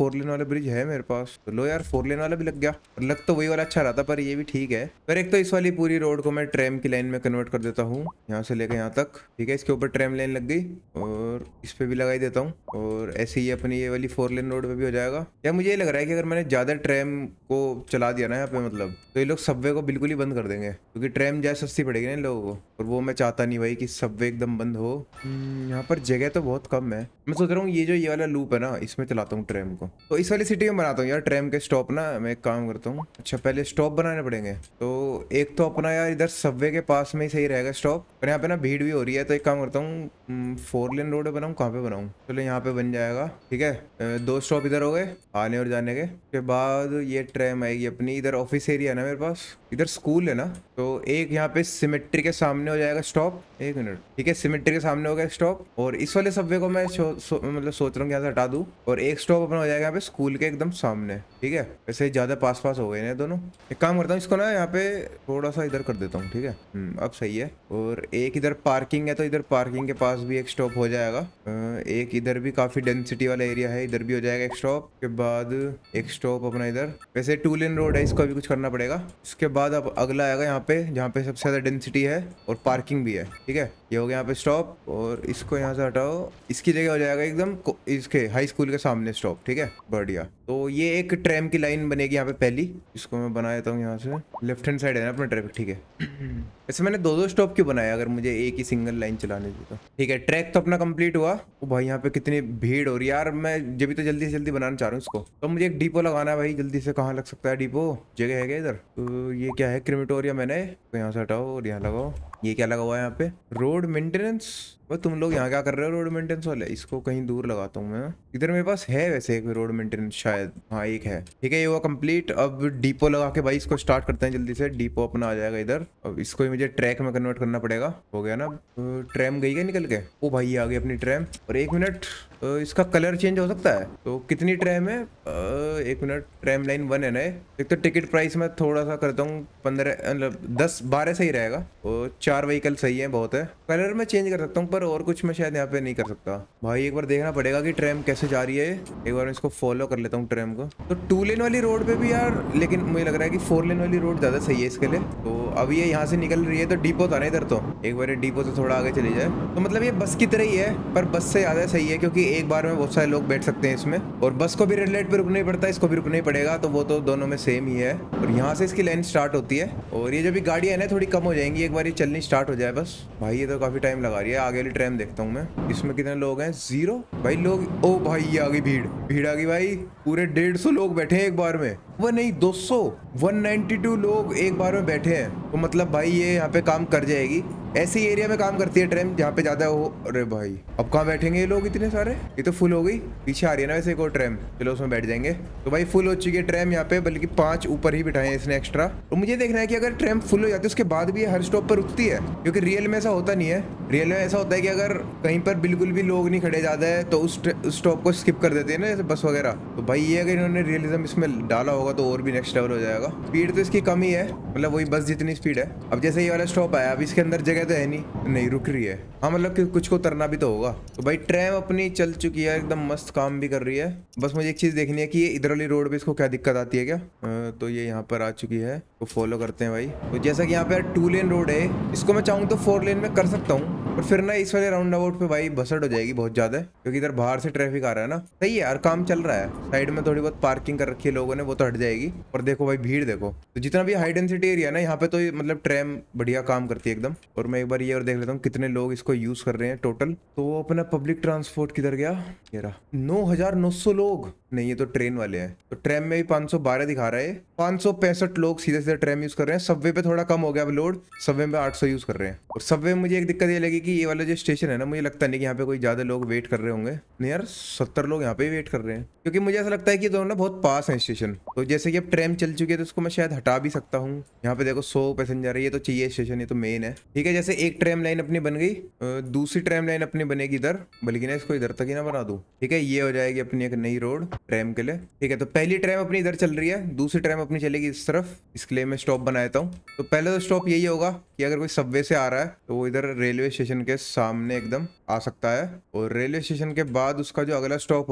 4 लेन वाला ब्रिज है मेरे पास, तो लो यार 4 लेन वाला भी लग गया। और लग तो वही वाला अच्छा रहा था, पर ये भी ठीक है। पर एक तो इस वाली पूरी रोड को मैं ट्रैम की लाइन में कन्वर्ट कर देता हूँ, यहाँ से लेकर यहाँ तक। ठीक है, इसके ऊपर ट्रैम लाइन लग गई और इस पे भी लगा ही देता हूँ। और ऐसे ही अपनी ये वाली 4 लेन रोड पे भी हो जाएगा। या मुझे ये लग रहा है कि अगर मैंने ज्यादा ट्रैम को चला दिया ना यहाँ पे, मतलब तो ये लोग सबवे को बिल्कुल ही बंद कर देंगे, क्योंकि ट्रैम ज्यादा सस्ती पड़ेगी ना इन लोगों को। और वो मैं चाहता नहीं भाई कि सबवे एकदम बंद हो। यहाँ पर जगह तो बहुत कम है। मैं सोच रहा हूँ ये वाला लूप है ना, इसमें चलाता हूँ ट्रैम को। तो इस वाली सिटी में बनाता हूँ यार ट्रैम के स्टॉप ना। मैं एक काम करता हूँ, अच्छा पहले स्टॉप बनाने पड़ेंगे। तो एक तो अपना यार इधर सबवे के पास में ही सही रहेगा स्टॉप, पर यहाँ पे ना भीड़ भी हो रही है। तो एक काम करता हूँ 4 लेन रोड बनाऊँ, कहाँ पे बनाऊँ? चलो यहाँ पे बन जाएगा। ठीक है, 2 स्टॉप इधर हो गए आने और जाने के। उसके बाद ये ट्रैम आएगी अपनी इधर। ऑफिस एरिया है ना मेरे पास, इधर स्कूल है ना, तो एक यहाँ पे सिमेट्री के सामने हो जाएगा स्टॉप। 1 मिनट, ठीक है, सिमेट्री के सामने हो गया स्टॉप। और इस वाले सबवे को मैं मतलब सोच रहा हूँ यहाँ से हटा दूँ, और एक स्टॉप अपना हो जाएगा यहाँ पे स्कूल के एकदम सामने। ठीक है, वैसे ज्यादा पास पास हो गए ना दोनों। एक काम करता हूँ, इसको ना यहाँ पे थोड़ा सा इधर कर देता हूँ। ठीक है, अब सही है। और एक इधर पार्किंग है, तो इधर पार्किंग के पास भी एक स्टॉप हो जाएगा। एक इधर भी काफी डेंसिटी वाला एरिया है, इधर भी हो जाएगा एक स्टॉप। के बाद एक स्टॉप अपना इधर। वैसे 2 लेन रोड है, इसको भी कुछ करना पड़ेगा। इसके बाद अब अगला आएगा यहाँ पे, जहाँ पे सबसे ज्यादा डेंसिटी है और पार्किंग भी है। ठीक है, ये हो गया यहाँ पे स्टॉप। और इसको यहाँ से हटाओ, इसकी जगह हो जाएगा एकदम इसके हाई स्कूल के सामने स्टॉप। ठीक है, बढ़िया। तो ये एक ट्रैम की लाइन बनेगी यहाँ पे पहली। इसको मैं बना देता हूँ यहाँ से, लेफ्ट हैंड साइड है ना अपना ट्रैफिक। ठीक है, वैसे मैंने 2 स्टॉप क्यों बनाया अगर मुझे एक ही सिंगल लाइन चलाने दी तो। ठीक है, ट्रैक तो अपना कंप्लीट हुआ। ओ भाई यहाँ पे कितनी भीड़ हो रही है यार। मैं जब भी तो जल्दी से जल्दी बनाना चाह रहा हूँ इसको। तो मुझे एक डिपो लगाना है भाई जल्दी से। कहाँ लग सकता है डिपो? जगह है क्या इधर? तो ये क्या है, क्रीमेटोरियम है ना, तो यहाँ से हटाओ और यहाँ लगाओ। ये क्या लगा हुआ है यहाँ पे? Road maintenance. तुम लोग यहाँ क्या कर रहे हो रोड मेंटेनेंस वाले? इसको कहीं दूर लगाता हूँ मैं। इधर मेरे पास है वैसे एक रोड मेंटेनेंस शायद, हाँ एक है। ठीक है, ये हुआ कंप्लीट। अब डिपो लगा के भाई इसको स्टार्ट करते हैं जल्दी से। डिपो अपना आ जाएगा इधर। अब इसको ही मुझे ट्रैक में कन्वर्ट करना पड़ेगा। हो गया ना, ट्रैम गई क्या निकल के? ओ भाई आ गई अपनी ट्रैम। और 1 मिनट, इसका कलर चेंज हो सकता है। तो कितनी ट्रैम है? 1 मिनट, ट्रैम लाइन 1 है ना। एक तो टिकट प्राइस में थोड़ा सा करता हूँ 15, मतलब 10-12 सही रहेगा। और 4 व्हीकल सही है, बहुत है। कलर में चेंज कर सकता हूँ, पर और कुछ मैं शायद यहाँ पे नहीं कर सकता। भाई एक बार देखना पड़ेगा कि ट्रैम कैसे जा रही है। एक बार मैं इसको फॉलो कर लेता हूँ ट्रैम को। तो 2 लेन वाली रोड पे भी यार, लेकिन मुझे लग रहा है कि 4 लेन वाली रोड ज्यादा सही है इसके लिए। तो अब ये यहाँ से निकल रही है, तो डिपो था ना इधर। तो एक बार डिपो से थोड़ा आगे चली जाए तो मतलब ये बस की तरह ही है, पर बस से ज्यादा सही है, क्योंकि एक बार में बहुत सारे लोग बैठ सकते हैं इसमें। और बस को भी रेड लाइट पे रुकना ही पड़ता है, इसको भी रुकना ही पड़ेगा। तो वो तो दोनों में सेम ही है। और यहाँ से इसकी लाइन स्टार्ट होती है। और ये जो भी गाड़ियां है ना थोड़ी कम हो जाएंगी एक बार ये चलनी स्टार्ट हो जाए बस। भाई ये तो काफी टाइम लगा रही है। आगे वाली ट्रैम देखता हूँ मैं, इसमें कितने लोग हैं? 0 भाई लोग। ओ भाई ये आ गई भीड़ आ गई भाई। पूरे 150 लोग बैठे हैं एक बार में। वो नहीं 200, 192 लोग एक बार में बैठे हैं। तो मतलब भाई ये यहाँ पे काम कर जाएगी। ऐसी एरिया में काम करती है ट्रेन जहाँ पे ज्यादा हो। अरे भाई अब कहाँ बैठेंगे ये लोग इतने सारे? ये तो फुल हो गई। पीछे आ रही है ना वैसे एक और ट्रेन, चलो उसमें बैठ जाएंगे। तो भाई फुल हो चुकी है ट्रेन यहाँ पे, बल्कि 5 ऊपर ही बिठाए हैं इसने एक्स्ट्रा। तो मुझे देखना है कि अगर ट्रेन फुल हो जाती है उसके बाद भी ये हर स्टॉप पर रुकती है, क्योंकि रियल में ऐसा होता नहीं है। रियल में ऐसा होता है कि अगर कहीं पर बिल्कुल भी लोग नहीं खड़े ज्यादा है तो उस स्टॉप को स्किप कर देते हैं ना, जैसे बस वगैरह। तो भाई ये अगर इन्होंने रियलिज्म इसमें डाला होगा तो और भी नेक्स्ट लेवल हो जाएगा। स्पीड तो इसकी कम ही है, मतलब वही बस जितनी स्पीड है। अब जैसे ये वाला स्टॉप आया, अब इसके अंदर जगह तो है नहीं रुक रही है। हाँ मतलब कि कुछ को उतरना भी तो होगा। तो भाई ट्रेन अपनी चल चुकी है, एकदम मस्त काम भी कर रही है। बस मुझे एक चीज देखनी है कि ये इधर वाली रोड पे इसको क्या दिक्कत आती है क्या। तो ये यहाँ पर आ चुकी है, तो फॉलो करते हैं भाई। तो जैसा कि यहाँ पे 2 लेन रोड है, इसको मैं चाहूँ तो 4 लेन में कर सकता हूँ, पर फिर ना इस वाले राउंड अबाउट पे भाई बसड़ हो जाएगी बहुत ज्यादा, क्योंकि इधर बाहर से ट्रैफिक आ रहा है ना। सही है यार, काम चल रहा है। साइड में थोड़ी बहुत पार्किंग कर रखी है लोगों ने, वो तो हट जाएगी। और देखो भाई भीड़ देखो। तो जितना भी हाई डेंसिटी एरिया है ना यहाँ पे, तो मतलब ट्रेन बढ़िया काम करती है एकदम। और मैं एक बार ये और देख लेता हूँ कितने लोग इसको यूज कर रहे हैं टोटल। तो वो अपना पब्लिक ट्रांसपोर्ट किधर गया? ये रहा, 9,900 लोग। नहीं ये तो ट्रेन वाले हैं। तो ट्रेन में भी 512 दिखा रहा है। 565 लोग सीधे सीधे ट्रेन यूज कर रहे हैं। सबवे पे थोड़ा कम हो गया अब लोड, सबवे में 800 यूज कर रहे हैं। और सबवे में मुझे एक दिक्कत ये लगी कि ये वाला जो स्टेशन है ना, मुझे लगता नहीं कि यहाँ पे कोई ज्यादा लोग वेट कर रहे होंगे। नहीं यार 70 लोग यहाँ पे वेट कर रहे हैं, क्योंकि मुझे ऐसा लगता है कि दोनों ना बहुत पास है स्टेशन। तो जैसे कि अब ट्रेन चल चुकी है तो उसको मैं शायद हटा भी सकता हूँ। यहाँ पे देखो 100 पैसेंजर है, ये तो चाहिए स्टेशन, ये तो मेन है। ठीक है, जैसे एक ट्रेन लाइन अपनी बन गई, दूसरी ट्रेन लाइन अपनी बनेगी इधर, बल्कि ना इसको इधर तक ही ना बना दूं। ठीक है, ये हो जाएगी अपनी एक नई रोड ट्रेन के लिए। ठीक है, तो पहली ट्रेन अपनी इधर चल रही है, दूसरी ट्रेन अपनी चलेगी इस तरफ। इसके लिए मैं स्टॉप बना देता हूँ। तो पहले तो स्टॉप यही होगा कि अगर कोई सबवे से आ रहा है तो वो इधर रेलवे स्टेशन के सामने एकदम आ सकता है। और रेलवे स्टेशन के बाद उसका जो अगला स्टॉप होगा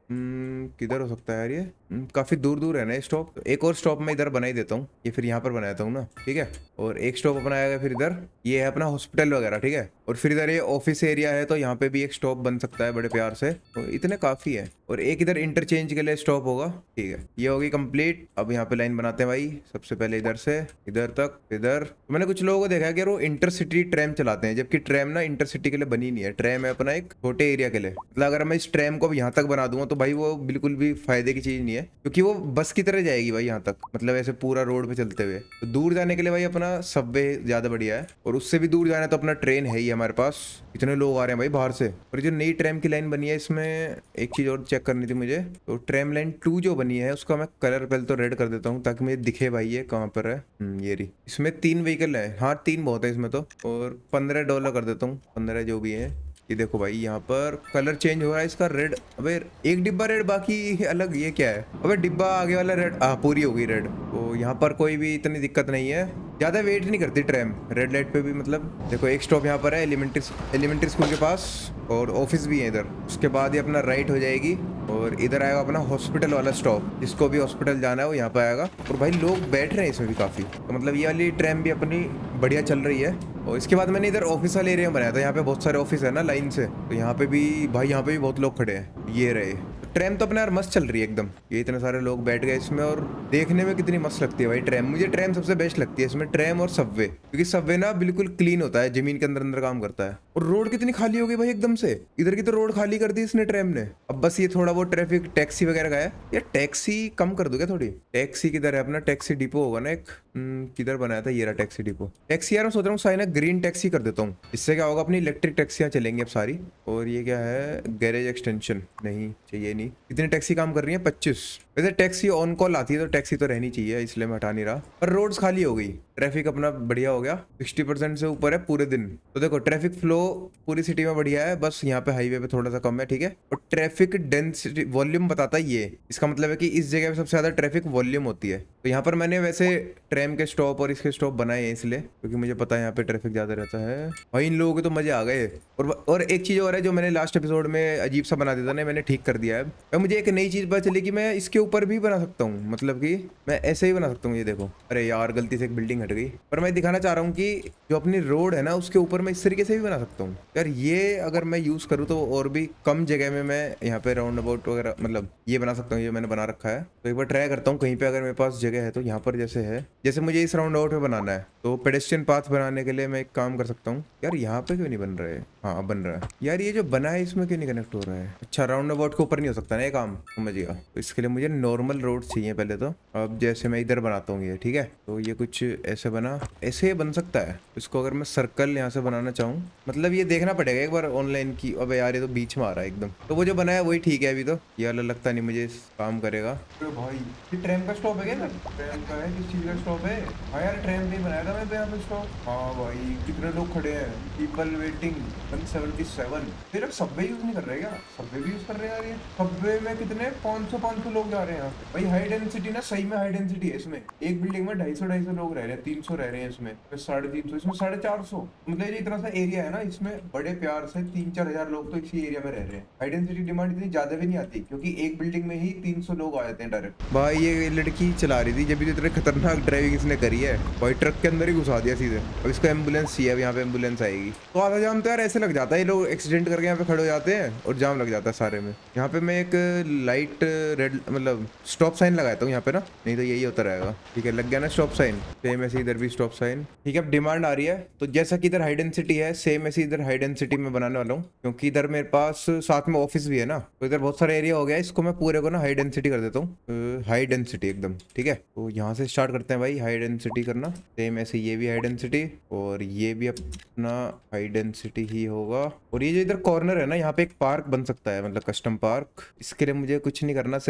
किधर हो सकता है यार ये? काफी दूर दूर है ना ये स्टॉप। एक और स्टॉप मैं इधर बना ही देता हूँ, ये फिर यहाँ पर बनाता हूँ ना, ठीक है। और एक स्टॉप अपना आएगा फिर इधर, ये है अपना हॉस्पिटल वगैरह, ठीक है। और फिर इधर ये ऑफिस एरिया है, तो यहाँ पे भी एक स्टॉप बन सकता है बड़े प्यार से, तो इतने काफी है। और एक इधर इंटरचेंज के लिए स्टॉप होगा, ठीक है। ये होगी कंप्लीट। अब यहाँ पे लाइन बनाते हैं भाई, सबसे पहले इधर से इधर तक, इधर। तो मैंने कुछ लोगों को देखा है कि वो इंटरसिटी ट्रैम चलाते हैं, जबकि ट्रैम ना इंटरसिटी के लिए बनी नहीं है। ट्रैम है अपना एक छोटे एरिया के लिए। मतलब अगर मैं इस ट्रैम को यहाँ तक बना दूंगा तो भाई वो बिल्कुल भी फायदे की चीज नहीं है, क्योंकि वो बस की तरह जाएगी भाई यहाँ तक, मतलब ऐसे पूरा रोड पे चलते हुए। तो दूर जाने के लिए भाई अपना सबवे ज्यादा बढ़िया है, और उससे भी दूर जाना है तो अपना ट्रेन है ही हमारे पास। इतने लोग आ रहे हैं भाई बाहर से। और जो नई ट्रैम की लाइन बनी है, इसमें एक चीज और चेक करनी थी मुझे। तो ट्रैम लाइन 2 जो बनी है उसका मैं कलर पहले तो रेड कर देता हूँ, ताकि मुझे दिखे भाई ये कहाँ पर है। ये रही। इसमें 3 व्हीकल है, हाँ 3 बहुत है इसमें तो। और $15 कर देता हूँ, 15 जो भी है। ये देखो भाई यहाँ पर कलर चेंज हो रहा है इसका, रेड। अबे एक डिब्बा रेड, बाकी अलग, ये क्या है? अबे डिब्बा आगे वाला रेड, पूरी हो गई रेड। तो यहाँ पर कोई भी इतनी दिक्कत नहीं है, ज्यादा वेट नहीं करती ट्रैम रेड लाइट पे भी। मतलब देखो एक स्टॉप यहाँ पर है एलिमेंट्री स्कूल के पास, और ऑफिस भी है इधर। उसके बाद ये अपना राइट हो जाएगी, और इधर आएगा अपना हॉस्पिटल वाला स्टॉप। जिसको भी हॉस्पिटल जाना है वो यहाँ पे आएगा। और भाई लोग बैठ रहे हैं इसमें भी काफी, तो मतलब ये वाली ट्रैम भी अपनी बढ़िया चल रही है। और इसके बाद मैंने इधर ऑफिस वाले एरिया में बनाया था, यहाँ पे बहुत सारे ऑफिस है ना लाइन से, तो यहाँ पे भी भाई, यहाँ पे भी बहुत लोग खड़े हैं। ये रहे। ट्रैम तो अपने यार मस्त चल रही है एकदम। ये इतने सारे लोग बैठ गए इसमें, और देखने में कितनी मस्त लगती है भाई ट्रैम। मुझे ट्रैम सबसे बेस्ट लगती है इसमें, ट्रैम और सबवे, क्योंकि सबवे ना बिल्कुल क्लीन होता है, जमीन के अंदर अंदर काम करता है। और रोड कितनी खाली हो गई भाई एकदम से। इधर की तो रोड खाली कर दी इसने ट्रैम ने। अब बस ये थोड़ा बहुत ट्रैफिक टैक्सी वगैरह का है। यार टैक्सी कम कर दो क्या थोड़ी? टैक्सी किधर है? अपना टैक्सी डिपो होगा ना एक, किधर बनाया था? ये रहा टैक्सी डिपो। टैक्सी यार मैं सोच रहा हूँ साइना ग्रीन टैक्सी कर देता हूँ। इससे क्या होगा, अपनी इलेक्ट्रिक टैक्सियाँ चलेंगी अब सारी। और ये क्या है? गैरेज एक्सटेंशन नहीं चाहिए, नहीं। इतनी टैक्सी काम कर रही है 25। वैसे टैक्सी ऑन कॉल आती है तो टैक्सी तो रहनी चाहिए, इसलिए मैं हटा नहीं रहा। पर रोड्स खाली हो गई, ट्रैफिक अपना बढ़िया हो गया, 60% से ऊपर है पूरे दिन। तो देखो ट्रैफिक फ्लो पूरी सिटी में बढ़िया है, बस यहाँ पे हाईवे पे थोड़ा सा कम है, ठीक है। और ट्रैफिक डेंसिटी वॉल्यूम बताता है ये, इसका मतलब है कि इस जगह पे सबसे ज्यादा ट्रैफिक वॉल्यूम होती है। तो यहाँ पर मैंने वैसे ट्रैम के स्टॉप और इसके स्टॉप बनाए हैं इसलिए, क्योंकि मुझे पता है यहाँ पे ट्रैफिक ज्यादा रहता है। भाई इन लोगों के तो मजे आ गए। और एक चीज और है जो मैंने लास्ट एपिसोड में अजीब सा बना दिया था ना, मैंने ठीक कर दिया है। और मुझे एक नई चीज पता चली कि मैं इसके ऊपर भी बना सकता हूँ, मतलब कि मैं ऐसे ही बना सकता हूँ। ये देखो, अरे यार गलती से एक बिल्डिंग हट गई। पर मैं दिखाना चाह रहा हूँ कि जो अपनी रोड है ना उसके ऊपर मैं इस तरीके से भी बना सकता हूँ। यार ये अगर मैं यूज करूँ तो और भी कम जगह में मैं यहाँ पे राउंड अबाउट वगैरह मतलब ये बना सकता हूँ। ये मैंने बना रखा है, तो एक बार ट्राई करता हूँ कहीं पे अगर मेरे पास जगह है तो। यहाँ पर जैसे है, जैसे मुझे इस राउंड अबाउट में बनाना है, तो पेडेस्ट्रियन पाथ बनाने के लिए मैं एक काम कर सकता हूँ। यार यहाँ पे क्यों नहीं बन रहा है? हाँ अब बन रहा है। यार ये जो बना है इसमें क्यों नहीं कनेक्ट हो रहा है? अच्छा राउंड अबाउट के ऊपर नहीं हो सकता ना ये काम, समझ गया। तो इसके लिए मुझे नॉर्मल रोड चाहिए पहले तो। अब जैसे मैं इधर बनाता हूँ ये, ठीक है। तो ये कुछ ऐसे बना, ऐसे बन सकता है। इसको अगर मैं सर्कल यहाँ से बनाना चाहूँ, मतलब ये देखना पड़ेगा एक बार ऑनलाइन की। अब यार ये तो बीच में आ रहा है एकदम, तो वो जो बनाया वही ठीक है अभी तो। ये वाला लगता नहीं मुझे काम करेगा। तो भाई ये ट्रेन का स्टॉप है क्या? ट्रेन का है, किस चीज का स्टॉप है? हाँ यार ट्रेन पे ही बनाया था मैं तो यहाँ पे स्टॉप। हाँ भाई कितने लोग खड़े हैं, पीपल वेटिंग 177। फिर अब सबवे यूज नहीं कर रहे क्या? सबवे भी यूज कर रहे हैं यार। ये सबवे में कितने 500 लोग जा रहे हैं भाई। हाई डेंसिटी ना, सही में हाई डेंसिटी है इसमें। एक बिल्डिंग में 250 लोग रह रहे हैं, 300 रह रहे हैं इसमें, 350, इसमें 450। मतलब ये इतना सा एरिया है ना, इसमें बड़े प्यार से 3-4 हजार लोग तो इसी एरिया में रह रहे हैं। हाई डेंसिटी डिमांड इतनी ज्यादा भी नहीं आती, क्योंकि एक बिल्डिंग में ही 300 लोग आ जाते हैं डायरेक्ट। भाई ये लड़की चला रही थी जब भी, इतने खतरनाक ड्राइविंग इसने करी है भाई, ट्रक के अंदर ही घुसा दिया सीधे। अब इसको एम्बुलेंस चाहिए, अब यहाँ पे एम्बुलेंस आएगी। तो आधा जाम तो यार ऐसे लग जाता है, ये लोग एक्सीडेंट करके यहाँ पे खड़े हो जाते हैं और जाम लग जाता है सारे में। यहाँ पे मैं एक लाइट रेड मतलब स्टॉप साइन लगाता हूँ यहाँ पे ना, नहीं तो यही होता रहेगा। ठीक है लग गया ना स्टॉप साइन, सेम ऐसे इधर भी स्टॉप साइन। ठीक है अब डिमांड आ रही है, तो जैसा कि इधर हाई डेंसिटी है सेम ऐसे इधर हाई डेंसिटी में बनाने वाला हूँ, क्योंकि इधर मेरे पास साथ में ऑफिस भी है ना, तो इधर बहुत सारा एरिया हो गया। इसको मैं पूरे को ना हाई डेंसिटी कर देता हूँ, हाई डेंसिटी एकदम। ठीक है तो यहाँ से स्टार्ट करते हैं भाई हाई डेंसिटी करना। सेम ऐसे ये भी हाई डेंसिटी और ये भी अपना हाई डेंसिटी ही होगा। और ये जो इधर कॉर्नर है ना, यहाँ पे एक पार्क बन सकता है, मतलब कस्टम पार्क। इसके लिए मुझे कुछ नहीं करना, सिर्फ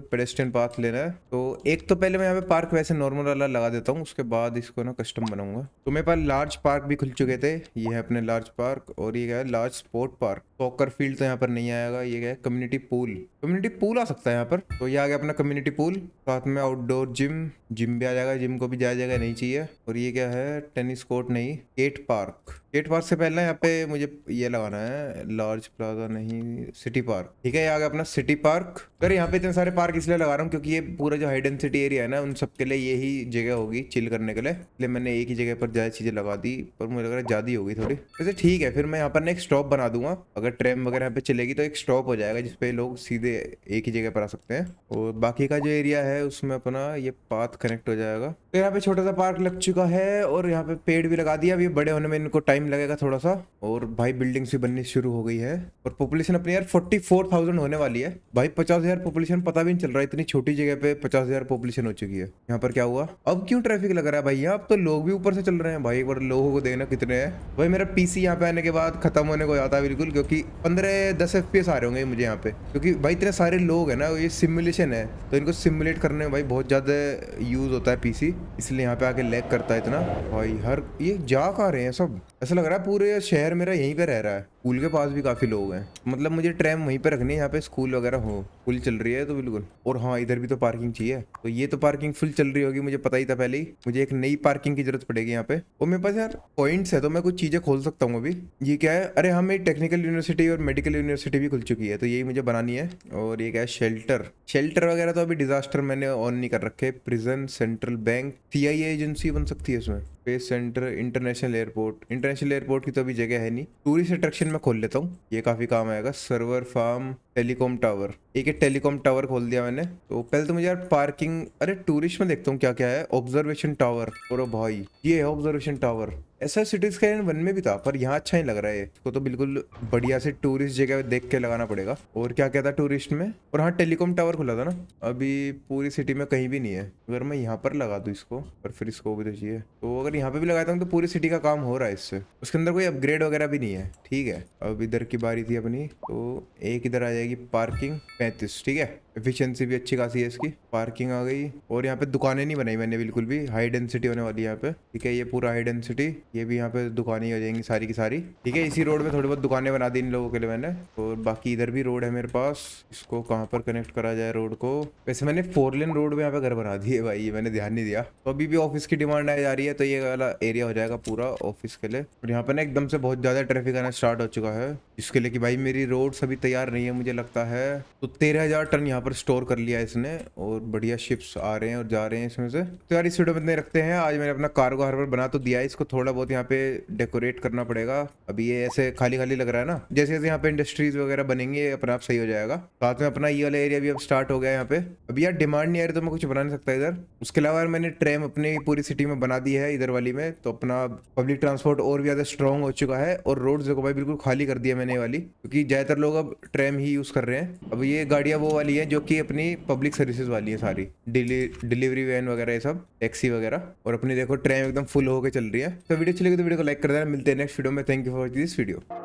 पेडेस्ट्रियन पाथ लेना है। तो एक तो पहले मैं यहाँ पे पार्क वैसे नॉर्मल वाला लगा देता हूँ, उसके बाद इसको ना कस्टम बनाऊंगा। तो मेरे पास लार्ज पार्क भी खुल चुके थे, ये है अपने लार्ज पार्क। और ये क्या है, large sport park. Soccer field तो यहाँ पर नहीं आएगा। ये क्या है, कम्युनिटी पूल। कम्युनिटी पूल आ सकता है यहाँ पर। तो ये आ गया अपना कम्युनिटी पूल, साथ में आउटडोर जिम। जिम भी आ जाएगा, जिम को भी जाया जाएगा नहीं चाहिए। और ये क्या है, टेनिस कोर्ट नहीं, स्केट पार्क। स्केट पार्क से पहले यहाँ पे मुझे ये लगाना है, लार्ज प्लाजा नहीं, सिटी पार्क। ठीक है, ये आ गया अपना सिटी पार्क। अगर यहाँ पे इतने सारे पार्क इसलिए लगा रहा हूँ क्योंकि ये पूरा जो हाई डेंसिटी एरिया है ना, उन सबके लिए यही जगह होगी चिल करने के लिए। इसलिए मैंने एक ही जगह पर ज्यादा चीजें लगा दी, पर मुझे लग रहा है ज्यादा ही होगी थोड़ी। वैसे ठीक है, फिर मैं यहाँ पर ना एक स्टॉप बना दूंगा। अगर ट्रेन वगैरह यहाँ पे चलेगी तो एक स्टॉप हो जाएगा जिसपे लोग सीधे एक ही जगह पर आ सकते हैं। और बाकी का जो एरिया है उसमें अपना ये पाथ कनेक्ट हो जाएगा। तो यहाँ पे छोटा सा पार्क लग चुका है और यहाँ पे पेड़ भी लगा दिया। अब ये बड़े होने में इनको टाइम लगेगा थोड़ा सा। और भाई बिल्डिंग्स भी बननी शुरू हो गई है। और पॉपुलेशन अपनी यार 44,000 होने वाली है भाई। 50,000 पॉपुलेशन पता भी नहीं चल रहा है, इतनी छोटी जगह पे 50,000 पॉपुलेशन हो चुकी है। यहाँ पर क्या हुआ, अब क्यों ट्रैफिक लग रहा है भाई? यहाँ अब तो लोग भी ऊपर से चल रहे हैं भाई। एक बार लोगों को देखना कितने हैं भाई। मेरा पीसी यहाँ पे आने के बाद खत्म होने को जाता है बिल्कुल, क्योंकि 15-10 FPS आ रहे होंगे मुझे यहाँ पे। क्योंकि भाई इतने सारे लोग हैं ना, ये सिमुलेशन है तो इनको सिमुलेट करने में भाई बहुत ज्यादा यूज होता है पीसी, इसलिए यहाँ पे आके लैग करता है इतना भाई। हर ये जा कहाँ रहे हैं सब, ऐसा लग रहा है पूरे शहर मेरा यहीं पे रह रहा है। स्कूल के पास भी काफी लोग हैं, मतलब मुझे ट्रैम वहीं पे रखनी है यहाँ पे, स्कूल वगैरह हो। फुल चल रही है तो बिल्कुल। और हाँ, इधर भी तो पार्किंग चाहिए, तो ये तो पार्किंग फुल चल रही होगी, मुझे पता ही था पहले ही। मुझे एक नई पार्किंग की जरूरत पड़ेगी यहाँ पे। और मेरे पास यार पॉइंट्स है तो मैं कुछ चीजें खोल सकता हूँ अभी। ये क्या है, अरे हाँ, मेरी टेक्निकल यूनिवर्सिटी और मेडिकल यूनिवर्सिटी भी खुल चुकी है, तो यही मुझे बनानी है। और ये क्या है, शेल्टर वगैरह तो अभी डिजास्टर मैंने ऑन नहीं कर रखे। Prison, central bank, CIA agency बन सकती है इसमें। स्पेस सेंटर, इंटरनेशनल एयरपोर्ट की तो अभी जगह है नहीं। टूरिस्ट अट्रैक्शन में खोल लेता हूँ, ये काफी काम आएगा। Server farm, telecom tower. एक टेलीकॉम टावर खोल दिया मैंने। तो पहले तो मुझे यार पार्किंग, अरे टूरिस्ट में देखता हूँ क्या क्या है। ऑब्जर्वेशन टावर, और भाई ये है ऑब्जर्वेशन टावर। ऐसा सिटी स्काई 1 में भी था, पर यहाँ अच्छा ही लग रहा है। इसको तो बिल्कुल बढ़िया से टूरिस्ट जगह देख के लगाना पड़ेगा। और क्या क्या था टूरिस्ट में, और हाँ टेलीकॉम टावर खुला था ना, अभी पूरी सिटी में कहीं भी नहीं है। अगर मैं यहाँ पर लगा दूँ इसको, और फिर इसको भी तो चाहिए, तो अगर यहाँ पे भी लगाता हूँ तो पूरी सिटी का काम हो रहा है इससे। उसके अंदर कोई अपग्रेड वगैरह भी नहीं है। ठीक है, अब इधर की बारी थी अपनी, तो एक इधर आ जाएगी पार्किंग 35। ठीक है, एफिशिएंसी भी अच्छी खासी है इसकी। पार्किंग आ गई। और यहाँ पे दुकानें नहीं बनाई मैंने बिल्कुल भी, हाई डेंसिटी होने वाली है यहाँ पे। ठीक है, ये पूरा हाई डेंसिटी, ये भी यहाँ पे दुकानें हो जाएंगी सारी की सारी। ठीक है, इसी रोड में थोड़ी बहुत दुकानें बना दी इन लोगों के लिए मैंने। और बाकी इधर भी रोड है मेरे पास, इसको कहाँ पर कनेक्ट करा जाए रोड को। वैसे मैंने 4 लेन रोड में यहाँ पे घर बना दिए भाई, ये मैंने ध्यान नहीं दिया। तो अभी भी ऑफिस की डिमांड आ जा रही है, तो ये वाला एरिया हो जाएगा पूरा ऑफिस के लिए। और यहाँ पे ना एकदम से बहुत ज्यादा ट्रैफिक आना स्टार्ट हो चुका है, जिसके लिए कि भाई मेरी रोड अभी तैयार नहीं है मुझे लगता है। तो 13,000 टन यहाँ पर स्टोर कर लिया इसने, और बढ़िया शिप्स आ रहे हैं और जा रहे हैं इसमें से। तो यार इस वीडियो में इतने रखते हैं। आज मैंने अपना कार्गो हार्बर बना तो दिया है, इसको थोड़ा बहुत यहाँ पे डेकोरेट करना पड़ेगा। अभी ये ऐसे खाली खाली लग रहा है ना, जैसे जैसे यहाँ पे इंडस्ट्रीज वगैरह बनेंगे अपने आप सही हो जाएगा। साथ में अपना ये वाला एरिया भी अब स्टार्ट हो गया है यहाँ पे। अभी यार डिमांड नहीं आ रही तो मैं कुछ बना नहीं सकता इधर। उसके अलावा मैंने ट्रेन अपनी पूरी सिटी में बना दी है इधर वाली में, तो अपना पब्लिक ट्रांसपोर्ट और भी ज्यादा स्ट्रॉन्ग हो चुका है। और रोड देखो भाई बिल्कुल खाली कर दिया मैंने वाली, क्योंकि ज्यादातर लोग अब ट्रेन ही यूज कर रहे हैं। अब ये गाड़ियां वो वाली है जो कि अपनी पब्लिक सर्विसेज वाली है सारी, डिलीवरी वैन वगैरह, ये सब टैक्सी वगैरह। और अपनी देखो ट्रेन एकदम फुल होकर चल रही है। तो वीडियो चलेगी तो वीडियो को लाइक कर देना। मिलते हैं नेक्स्ट वीडियो में। Thank you for this video.